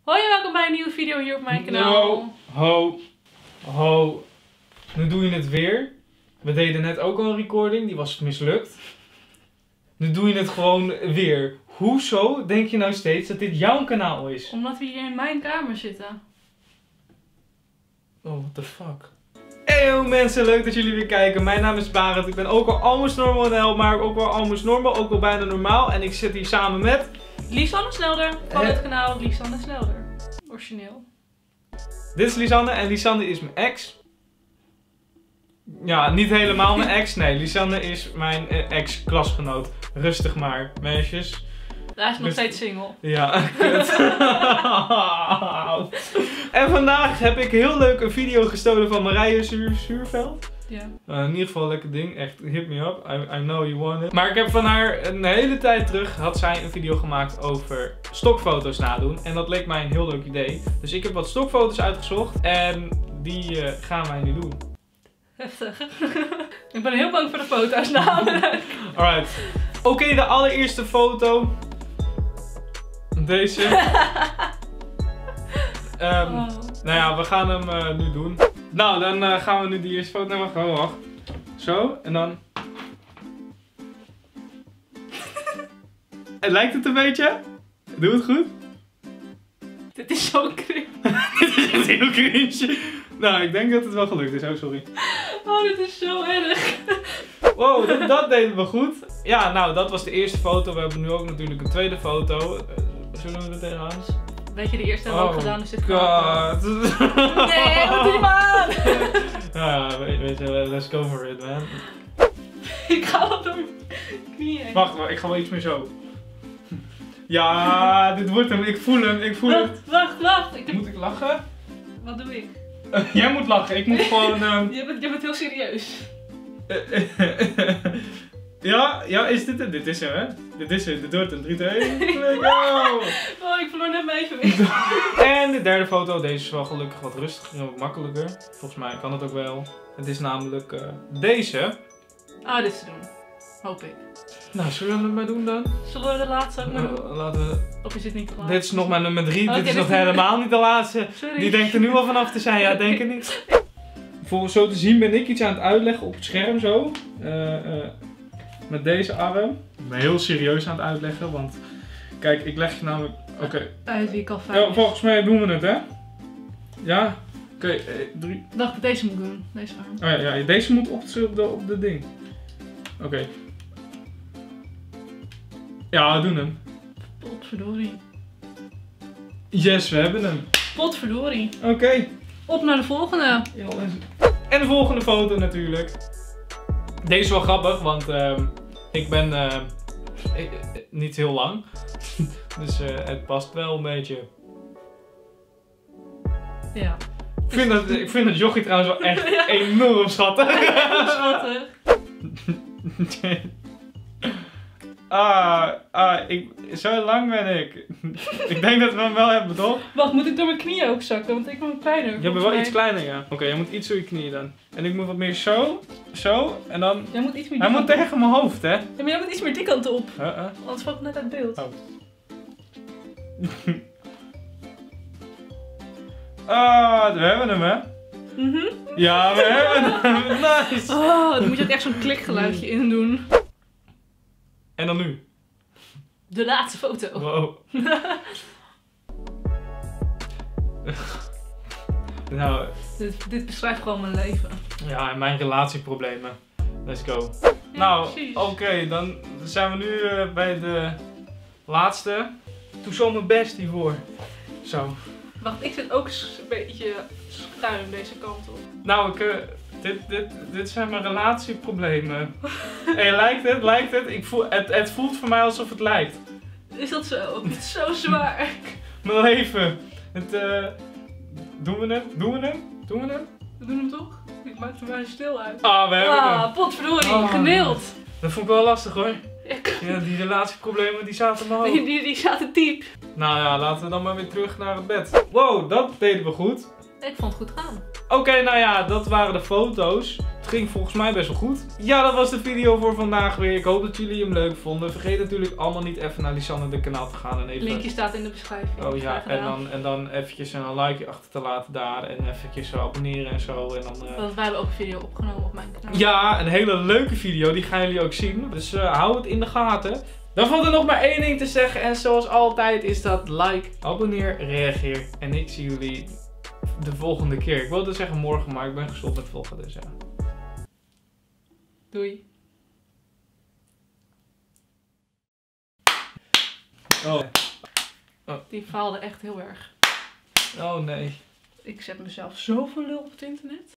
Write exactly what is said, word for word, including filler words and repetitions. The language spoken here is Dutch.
Hoi en welkom bij een nieuwe video hier op mijn kanaal. No, ho, ho. Nu doe je het weer. We deden net ook al een recording, die was mislukt. Nu doe je het gewoon weer. Hoezo denk je nou steeds dat dit jouw kanaal is? Omdat we hier in mijn kamer zitten. Oh, what the fuck. Hey mensen, leuk dat jullie weer kijken. Mijn naam is Barend. Ik ben ook al almost normal, maar ook wel almost normal, ook wel bijna normaal. En ik zit hier samen met... Lisanne Snelder van He het kanaal Lisanne Snelder. Origineel. Dit is Lisanne en Lisanne is mijn ex. Ja, niet helemaal mijn ex. Nee, Lisanne is mijn uh, ex-klasgenoot. Rustig maar, meisjes. Hij is nog steeds single. Ja, kut. En vandaag heb ik heel leuk een video gestolen van Marije Zuur Zuurveld. Ja. Uh, in ieder geval een lekker ding. Echt, hit me up. I, I know you want it. Maar ik heb van haar een hele tijd terug, had zij een video gemaakt over stokfoto's nadoen. En dat leek mij een heel leuk idee. Dus ik heb wat stokfoto's uitgezocht. En die uh, gaan wij nu doen. Heftig. Ik ben heel bang voor de foto's namelijk. Alright. Oké, okay, de allereerste foto. Deze. um, oh. Nou ja, we gaan hem uh, nu doen. Nou, dan uh, gaan we nu die eerste foto. Nee, wacht, wacht, wacht. Zo, en dan... Lijkt het een beetje? Doe het goed. Dit is zo cringe. Dit is echt heel cringe. Nou, ik denk dat het wel gelukt is. Oh, sorry. Oh, dit is zo erg. Wow, dat, dat deden we goed. Ja, nou, dat was de eerste foto. We hebben nu ook natuurlijk een tweede foto. Uh, zullen we er tegenaan? Weet je, de eerste hebben we oh, ook gedaan, dus dit God. Nee, wat doe je maar aan? Ja, weet, weet je, let's go for it, man. Ik ga wel door mijn knieën. Wacht, wacht, ik ga wel iets meer zo. Ja, dit wordt hem. Ik voel hem, ik voel hem. Wacht, wacht, wacht. Ik heb... Moet ik lachen? Wat doe ik? Uh, jij moet lachen, ik moet gewoon... Um... Je, bent, je bent heel serieus. Ja, ja, is dit het? Dit is hem, hè? Dit is het, dit wordt hem. drie, twee, één, go! Oh, ik verloor net mijn evenwicht. En de derde foto, deze is wel gelukkig wat rustiger en wat makkelijker. Volgens mij kan het ook wel. Het is namelijk uh, deze. Ah, dit te doen. Hoop ik. Nou, zullen we het maar doen dan? Zullen we de laatste ook maar doen? Uh, laten we... Of is dit niet klaar? Dit is nog mijn nummer drie, Oh, dit okay, is nog dit is... helemaal niet de laatste. Sorry. Die denkt er nu al vanaf te zijn, ja, denk het niet. Voor zo te zien ben ik iets aan het uitleggen op het scherm zo. Uh, uh, met deze arm. Ik ben heel serieus aan het uitleggen, want kijk, ik leg je namelijk... Oké. Okay. Uit wie ik al fijn Ja, volgens mij doen we het, hè? Ja? Oké, okay, drie... Ik dacht dat deze moet doen, deze arm. Oh ja, ja, deze moet op de, op de ding. Oké. Okay. Ja, we doen hem. Potverdorie. Yes, we hebben hem. Potverdorie. Oké. Okay. Op naar de volgende. En de volgende foto natuurlijk. Deze is wel grappig, want uh, ik ben uh, ik, niet heel lang. Dus uh, het past wel een beetje. Ja. Ik vind, dat, ik vind dat jochie trouwens wel echt ja. enorm schattig. Schattig. Ah, ah ik, zo lang ben ik. Ik denk dat we hem wel hebben, toch? Wacht, moet ik door mijn knieën ook zakken? Want ik ben kleiner. Je bent wel mij. Iets kleiner, ja. Oké, okay, jij moet iets door je knieën dan. En ik moet wat meer zo, zo, en dan... Jij moet iets meer die Hij moet tegen mijn hoofd, hè? Ja, maar jij moet iets meer die kant op. Uh -uh. Anders valt het net uit beeld. Oh. Ah, we hebben hem, hè? Mhm. Ja, we hebben hem. Nice. Oh, dan moet je ook echt zo'n klikgeluidje in doen. En dan nu? De laatste foto. Wow. Nou, dit, dit beschrijft gewoon mijn leven. Ja, en mijn relatieproblemen. Let's go. Ja, nou, oké, okay, dan zijn we nu uh, bij de laatste. Doe zo mijn best hiervoor. Zo. Wacht, ik zit ook een beetje schuin deze kant op. Nou, ik, uh, dit, dit, dit zijn mijn relatieproblemen. Hey, lijkt het? Lijkt het? Ik voel, het? Het voelt voor mij alsof het lijkt. Is dat zo? Het is zo zwaar. Mijn leven. Het, uh, doen we hem? Doen we hem? Doen we hem? We doen hem toch? Ik maak er maar stil uit. Ah, we hebben ah, hem. Potverdorie, oh, geneeld. Dat vond ik wel lastig hoor. Ja, ja die relatieproblemen die zaten in mijn hoofd. Die, die, die zaten diep. Nou ja, laten we dan maar weer terug naar het bed. Wow, dat deden we goed. Ik vond het goed gaan. Oké, okay, nou ja, dat waren de foto's. Het ging volgens mij best wel goed. Ja, dat was de video voor vandaag weer. Ik hoop dat jullie hem leuk vonden. Vergeet natuurlijk allemaal niet even naar Lisanne de kanaal te gaan. En even... Linkje staat in de beschrijving. Oh ja, en dan, en dan eventjes een likeje achter te laten daar. En eventjes zo abonneren en zo. En dan, uh... Want wij hebben ook een video opgenomen op mijn kanaal. Ja, een hele leuke video. Die gaan jullie ook zien. Dus uh, hou het in de gaten. Dan valt er nog maar één ding te zeggen. En zoals altijd is dat like, abonneer, reageer. En ik zie jullie de volgende keer. Ik wilde zeggen morgen, maar ik ben gestopt met vloggen. Dus ja. Doei. Oh. Oh. Die faalde echt heel erg. Oh nee. Ik zet mezelf zo voor lul op het internet.